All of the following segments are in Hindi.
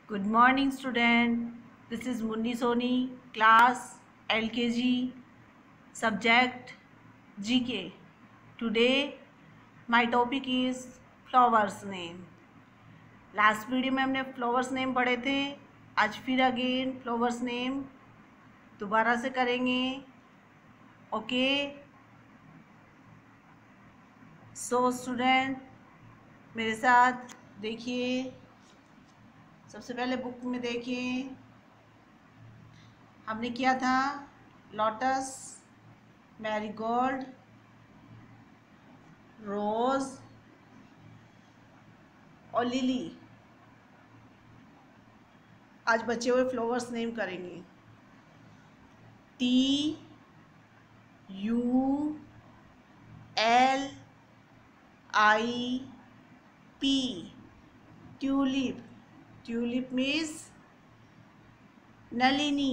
Good morning, student. This is Munni Soni, class LKG, subject GK. Today, my topic is flowers name. Last video में हमने फ्लावर्स नेम पढ़े थे. आज फिर अगेन फ्लावर्स नेम दोबारा से करेंगे. ओके. सो स्टूडेंट मेरे साथ देखिए. सबसे पहले बुक में देखिए हमने किया था लोटस, मैरीगोल्ड, रोज और लिली. आज बचे हुए फ्लावर्स नेम करेंगे. TULIP. ट्यूलिप. ट्यूलिप मीन्स नलिनी.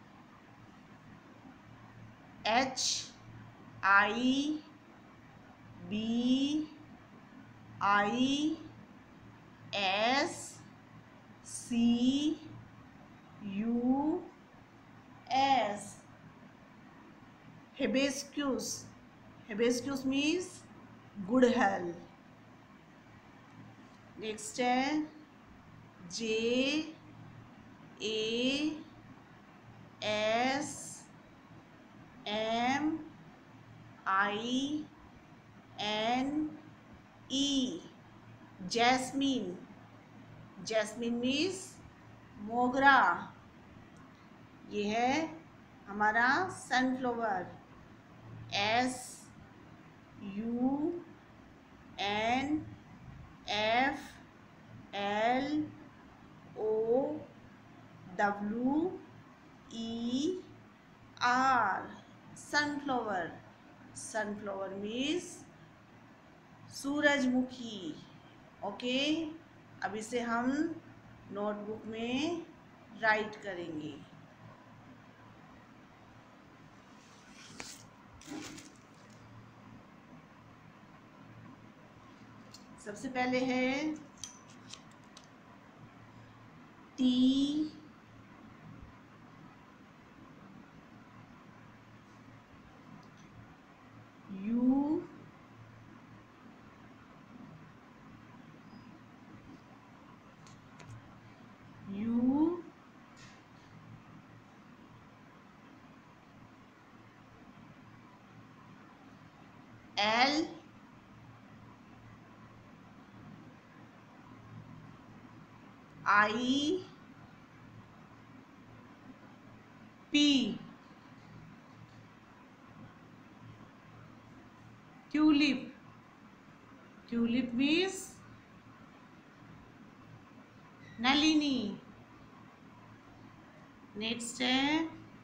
HIBISCUS. Hibiscus. Hibiscus means good health. Next है JASMINE. Jasmine. Jasmine means मोगरा. ये है हमारा sunflower. SUNFLOWER. Sunflower. Sunflower means सूरजमुखी. ओके. अब इसे हम नोटबुक में राइट करेंगे. सबसे पहले है TULIP. ट्यूलिप. ट्यूलिप मीन्स नलिनी. नेक्स्ट है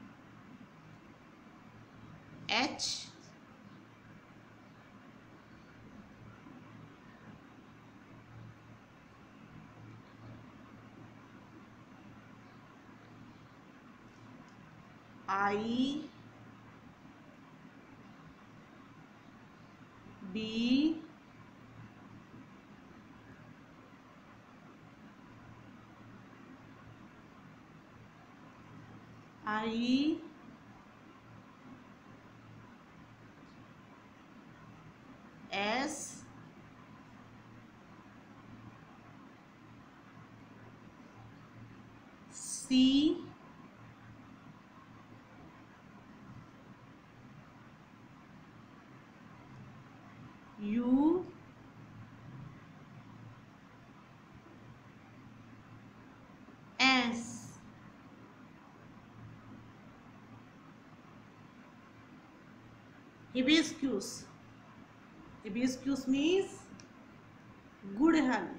Hibiscus. Hibiscus means good health.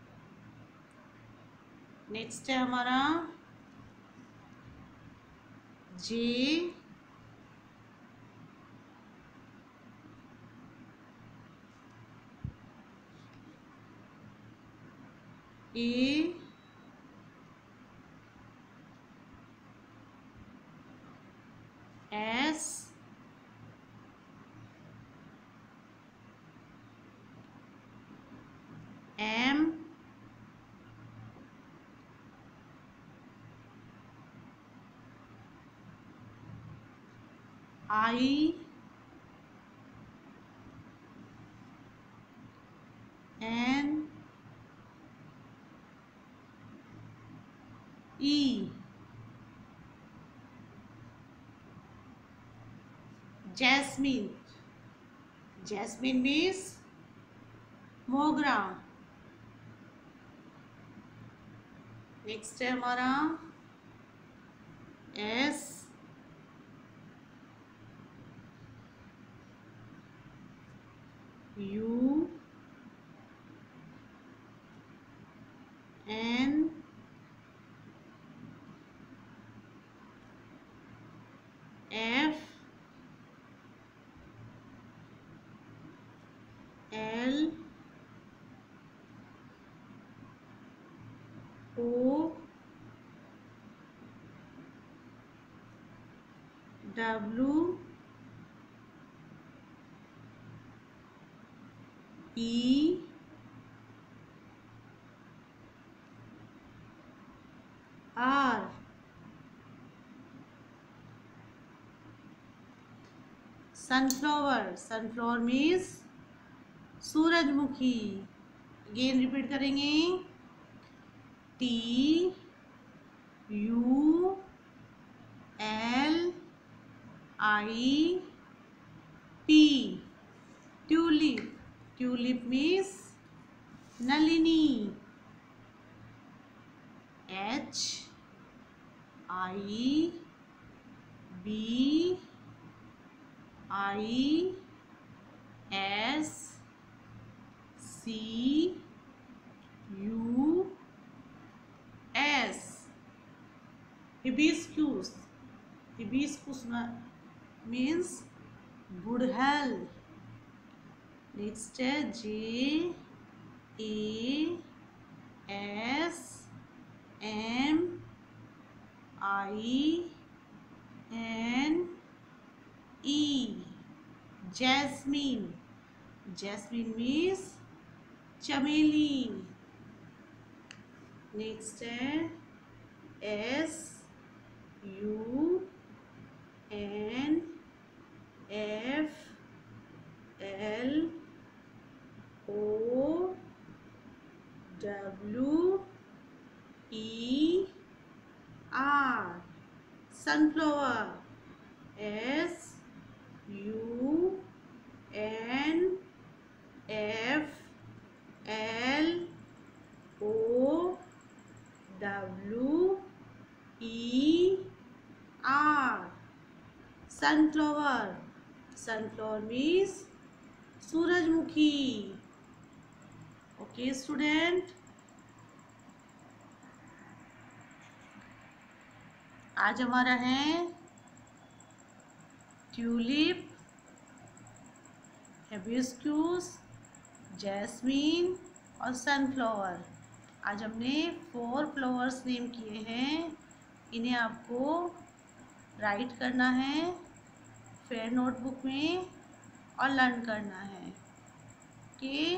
Next है हमारा JASMINE. I N E, Jasmine. Jasmine means मोगरा. नेक्स्ट है हमारा S U N F L O W E R. Sunflower. Sunflower means सूरजमुखी. अगेन रिपीट करेंगे. T U L I P. Tulip. Tulip means नलिनी. H I B I S C U S. hibiscus. hibiscus means गुड़हल. नेक्स्ट है J A S M I N E, jasmine. Jasmine means चमेली. नेक्स्ट है S U N F L O W E R. Sunflower. S U N F L O W E R. Sunflower. Sunflower means सूरजमुखी. ओके स्टूडेंट, आज हमारा है ट्यूलिप, हिबिस्कस, जैस्मीन और सनफ्लावर. आज हमने 4 फ्लावर्स नेम किए हैं. इन्हें आपको राइट करना है फेयर नोटबुक में और लर्न करना है. Okay,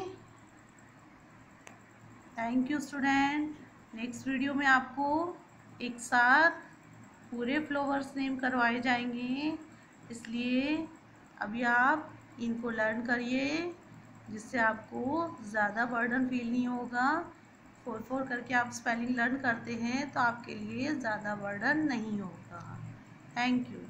thank you student. Next video में आपको एक साथ पूरे फ्लावर्स नेम करवाए जाएंगे, इसलिए अभी आप इनको लर्न करिए जिससे आपको ज़्यादा बर्डन फील नहीं होगा. 4 करके आप स्पेलिंग लर्न करते हैं तो आपके लिए ज़्यादा बर्डन नहीं होगा. Thank you.